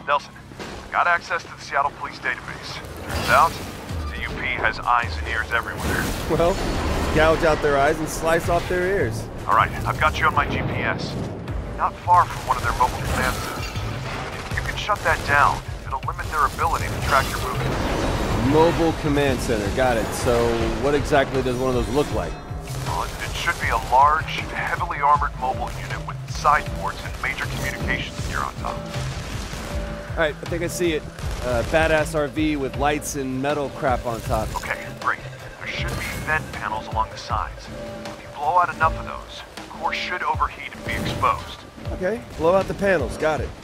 Nelson, I got access to the Seattle Police database. Turns out, the UP has eyes and ears everywhere. Well, gouge out their eyes and slice off their ears. Alright, I've got you on my GPS. Not far from one of their mobile command centers. If you can shut that down, it'll limit their ability to track your movements. Mobile command center, got it. So what exactly does one of those look like? Well, it should be a large, heavily armored mobile unit with side ports and major communications gear on top. Alright, I think I see it. Badass RV with lights and metal crap on top. Okay, great. There should be vent panels along the sides. If you blow out enough of those, the core should overheat and be exposed. Okay, blow out the panels, got it.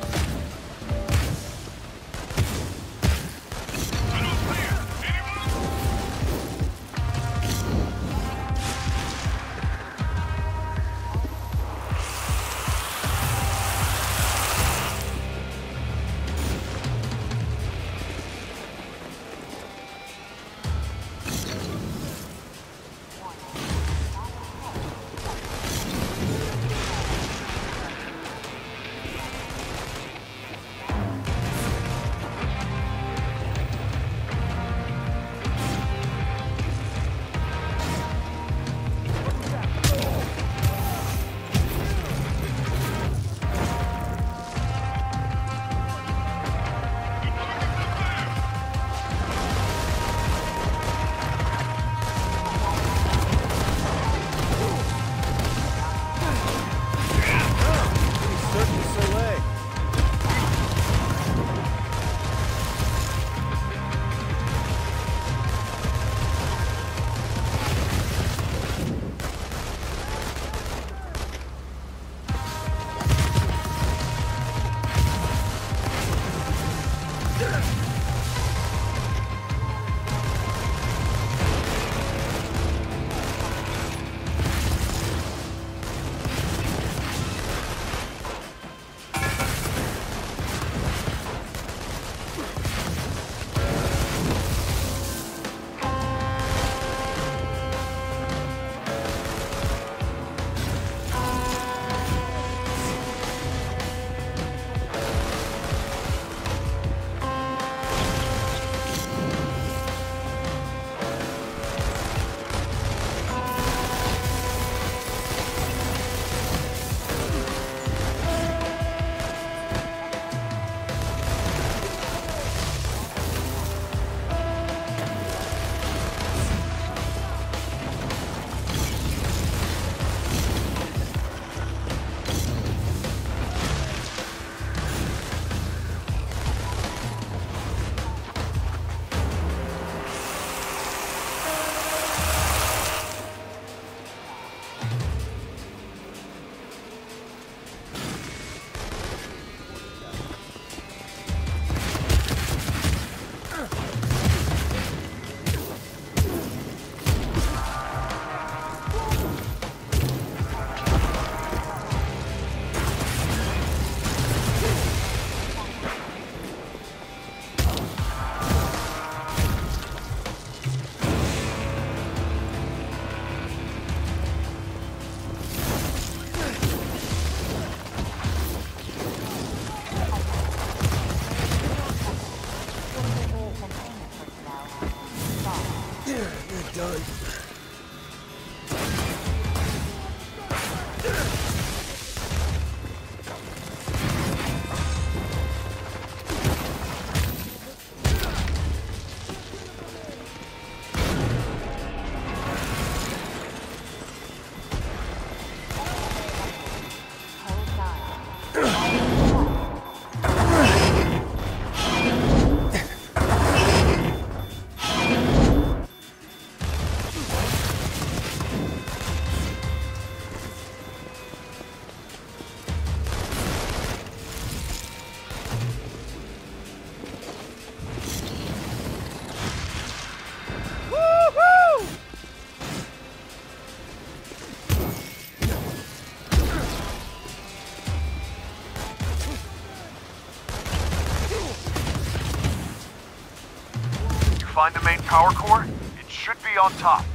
Find the main power core? It should be on top.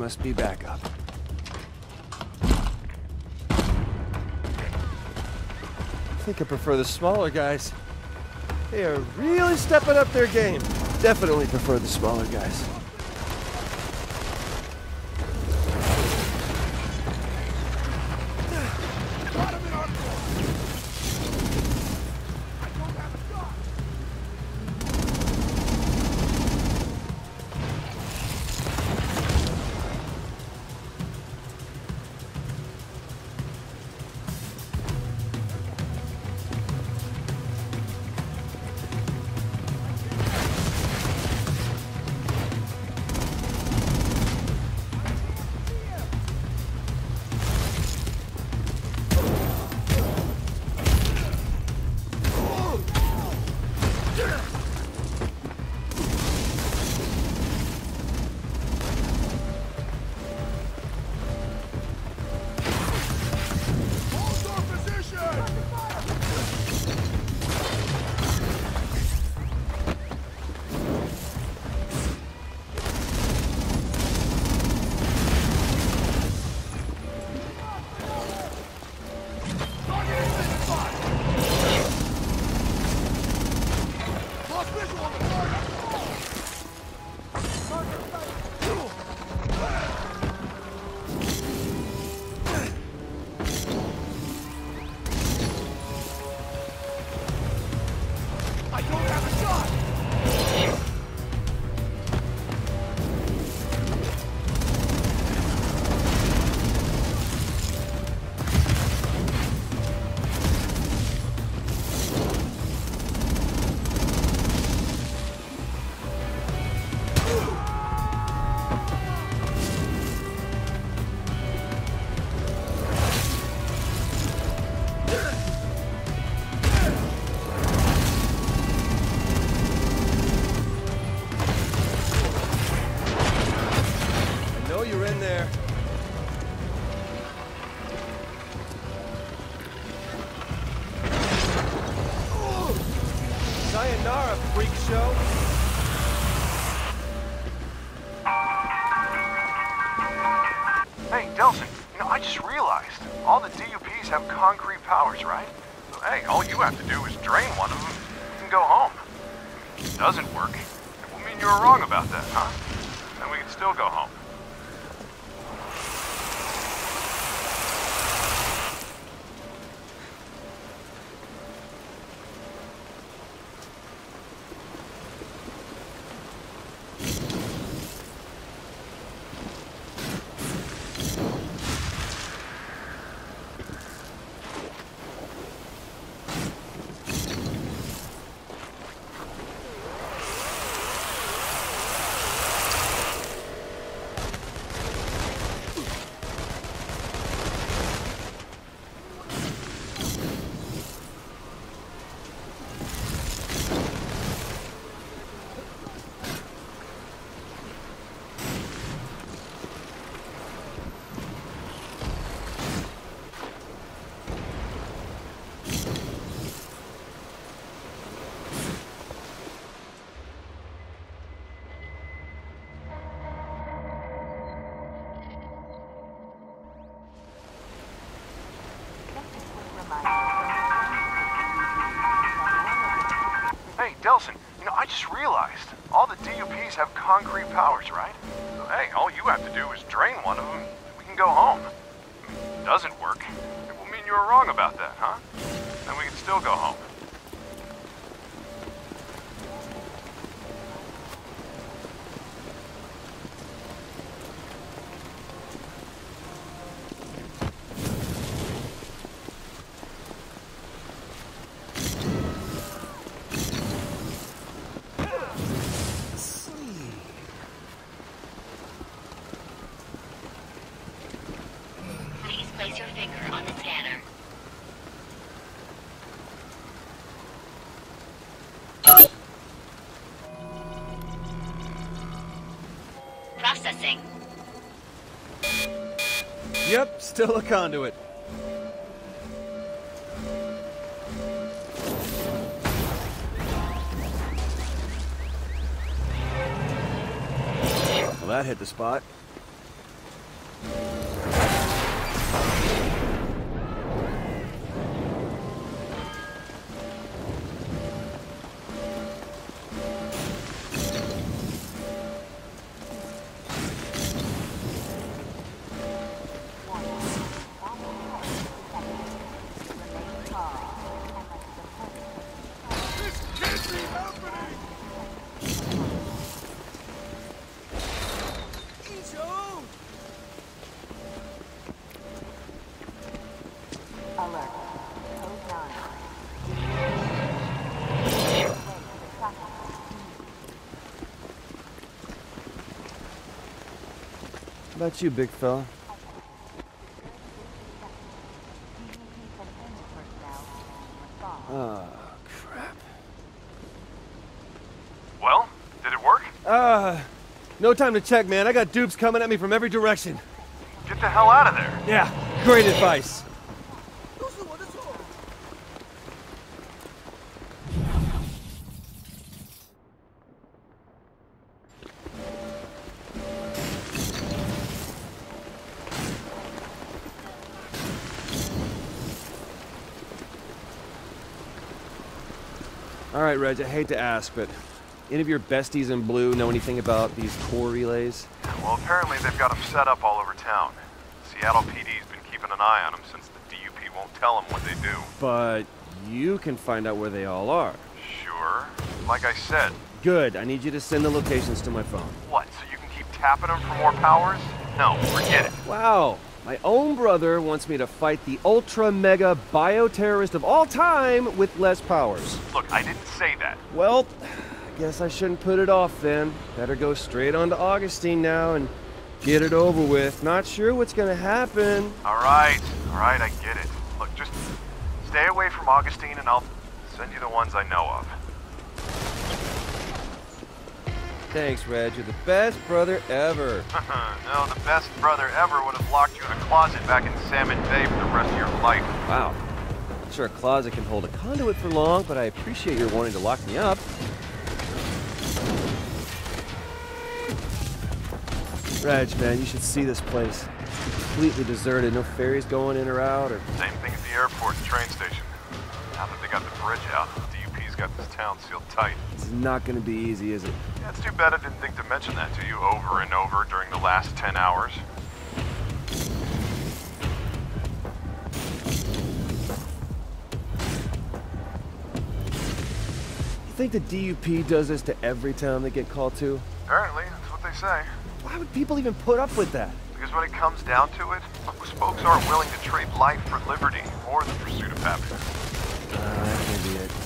Must be backup. I think I prefer the smaller guys. They are really stepping up their game. Definitely prefer the smaller guys. Sayonara, freak show. Hey, Delsin, I just realized all the DUPs have concrete powers, right? So, hey, all you have to do is drain one of them and go home. If it doesn't work, it will mean you were wrong about that, huh? Then we can still go home. Hey, Delsin, I just realized all the DUPs have concrete powers, right? So, hey, all you have to do is drain one of them and we can go home. If it doesn't work, it will mean you were wrong about that, huh? Then we can still go home. Place your finger on the scanner. Processing. Yep, still a conduit. Well, that hit the spot. How about you, big fella? Oh, crap. Well, did it work? No time to check, man. I got dupes coming at me from every direction. Get the hell out of there. Yeah, great advice. All right, Reg, I hate to ask, but any of your besties in blue know anything about these core relays? Well, apparently they've got them set up all over town. Seattle PD's been keeping an eye on them since the DUP won't tell them what they do. But you can find out where they all are. Sure. Like I said. Good. I need you to send the locations to my phone. What, so you can keep tapping them for more powers? No, forget it. Wow. My own brother wants me to fight the ultra-mega bioterrorist of all time with less powers. Look, I didn't say that. Well, I guess I shouldn't put it off then. Better go straight on to Augustine now and get it over with. Not sure what's gonna happen. All right, I get it. Look, just stay away from Augustine and I'll send you the ones I know of. Thanks, Reg. You're the best brother ever. No, the best brother ever would have locked you in a closet back in Salmon Bay for the rest of your life. Wow. Not sure a closet can hold a conduit for long, but I appreciate your wanting to lock me up. Reg, man, you should see this place. It's completely deserted. No ferries going in or out, or... Same thing at the airport and train station. Now that they got the bridge out, the DUP's got this town sealed tight. It's not gonna be easy, is it? Yeah, it's too bad I didn't think to mention that to you over and over during the last 10 hours. You think the DUP does this to every town they get called to? Apparently, that's what they say. Why would people even put up with that? Because when it comes down to it, most folks aren't willing to trade life for liberty or the pursuit of happiness. That may be it.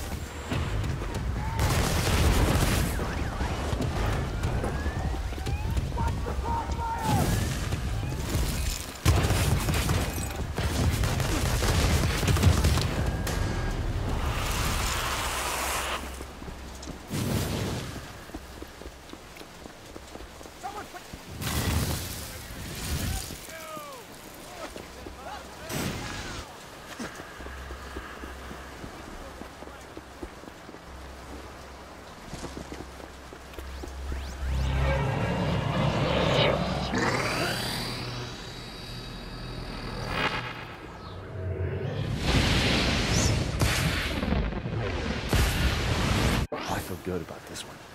Good about this one.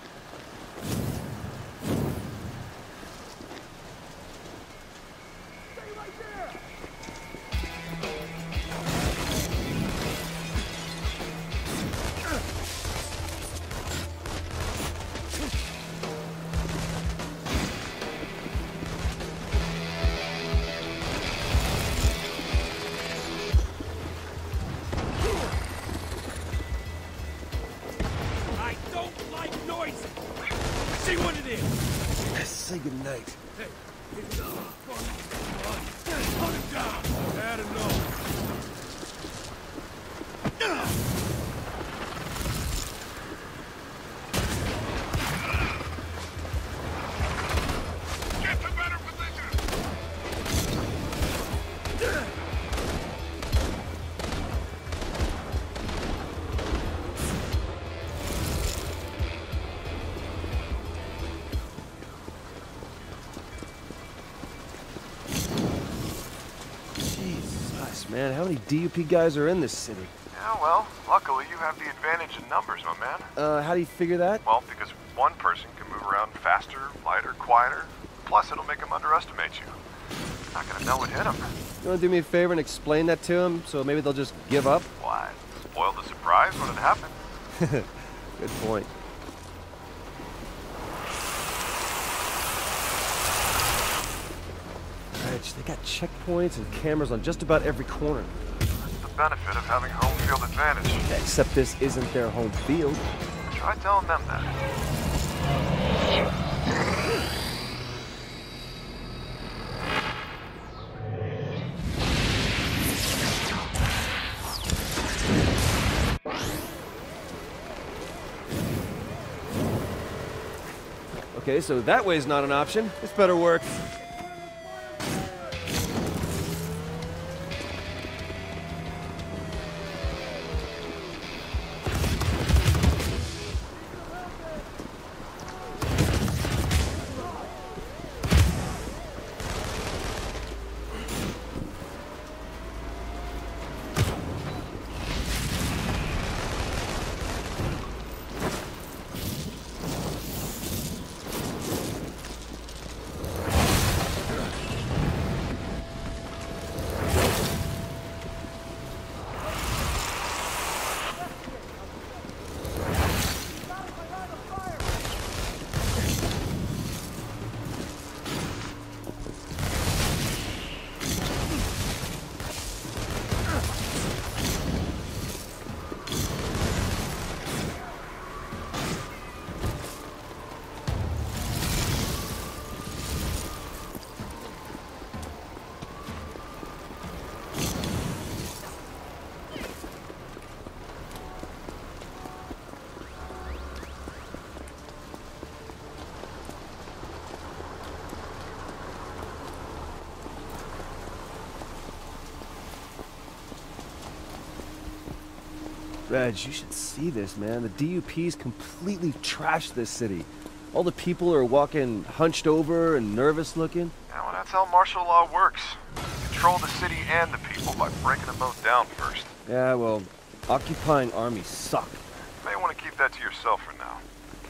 Say goodnight. Hey, it's hunt him down. Had enough. Get to better position. Man, how many DUP guys are in this city? Yeah, well, luckily you have the advantage in numbers, my man. How do you figure that? Well, because one person can move around faster, lighter, quieter. Plus, it'll make them underestimate you. Not gonna know what hit them. You want to do me a favor and explain that to them, so maybe they'll just give up? Why? Spoil the surprise when it happens. Good point. Reg, they got checkpoints and cameras on just about every corner. That's the the benefit of having home field advantage. Except this isn't their home field. Try telling them that. Okay, so that way's not an option. This better work. Reg, you should see this, man. The DUP's completely trashed this city. All the people are walking hunched over and nervous looking. Yeah, well, that's how martial law works. Control the city and the people by breaking them both down first. Yeah, well, occupying armies suck. You may want to keep that to yourself for now.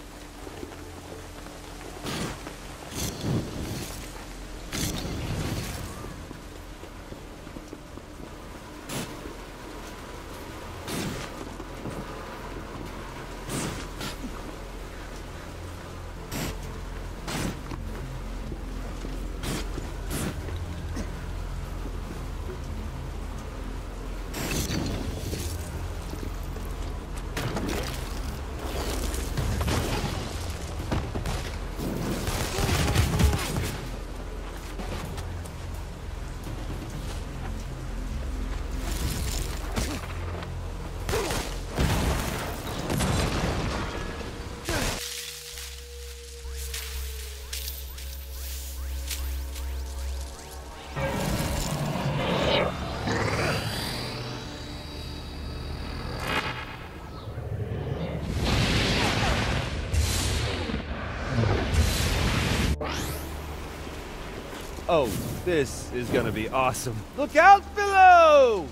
Oh, this is gonna be awesome. Look out below!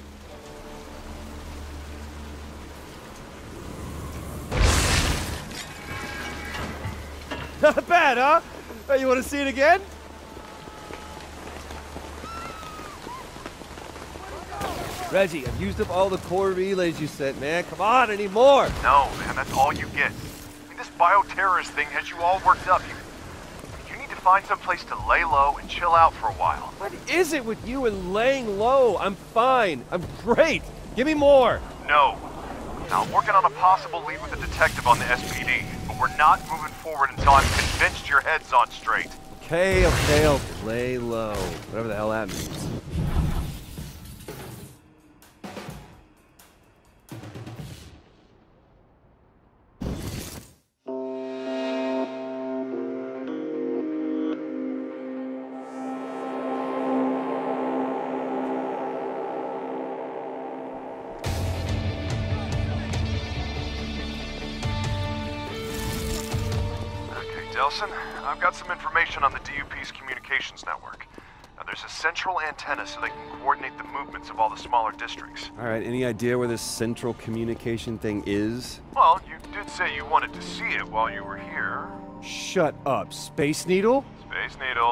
Not bad, huh? Oh, you want to see it again? Reggie, I've used up all the core relays you sent, man. Come on, I need more. No, man, that's all you get. I mean, this bioterrorist thing has you all worked up. You need to find some place to lay low and chill out for a while. What is it with you and laying low? I'm fine. I'm great. Give me more. No. Now, I'm working on a possible lead with a detective on the SPD, but we're not moving forward until I'm convinced your head's on straight. Okay. Lay low. Whatever the hell that means. Delsin, I've got some information on the DUP's communications network. Now, there's a central antenna so they can coordinate the movements of all the smaller districts. All right, any idea where this central communication thing is? Well, you did say you wanted to see it while you were here. Shut up. Space Needle? Space Needle.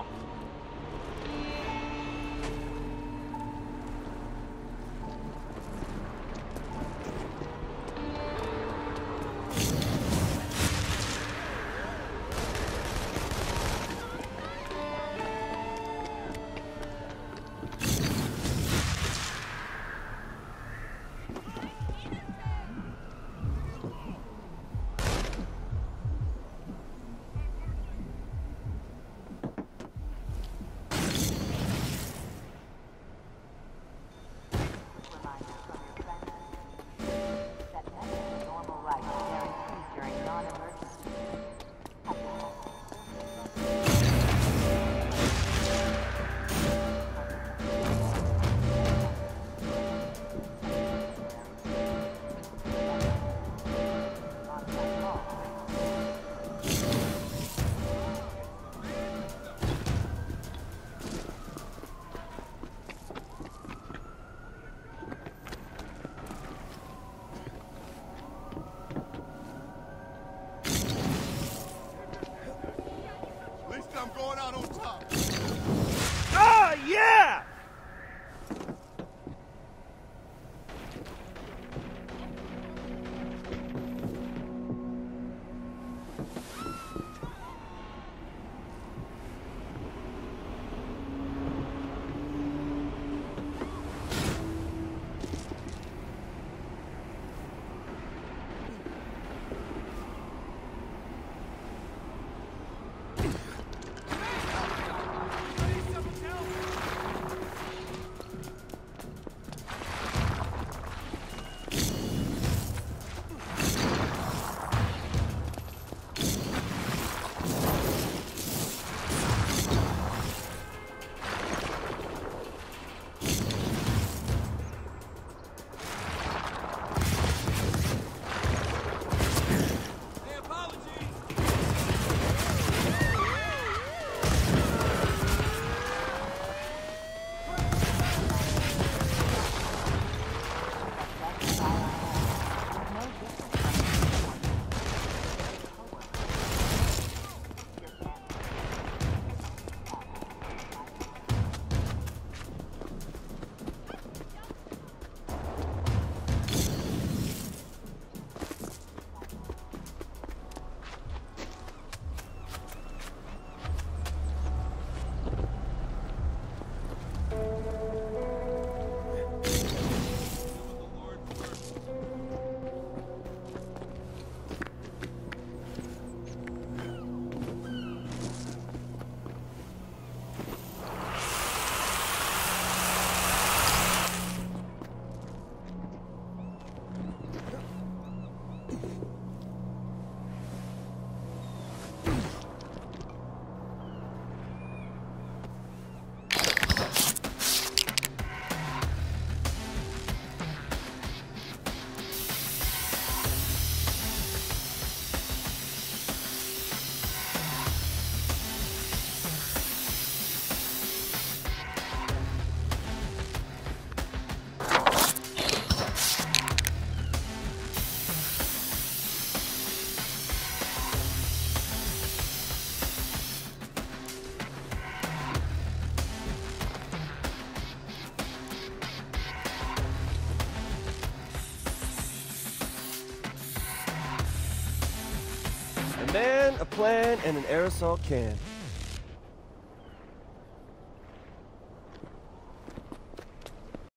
man, a plan, and an aerosol can.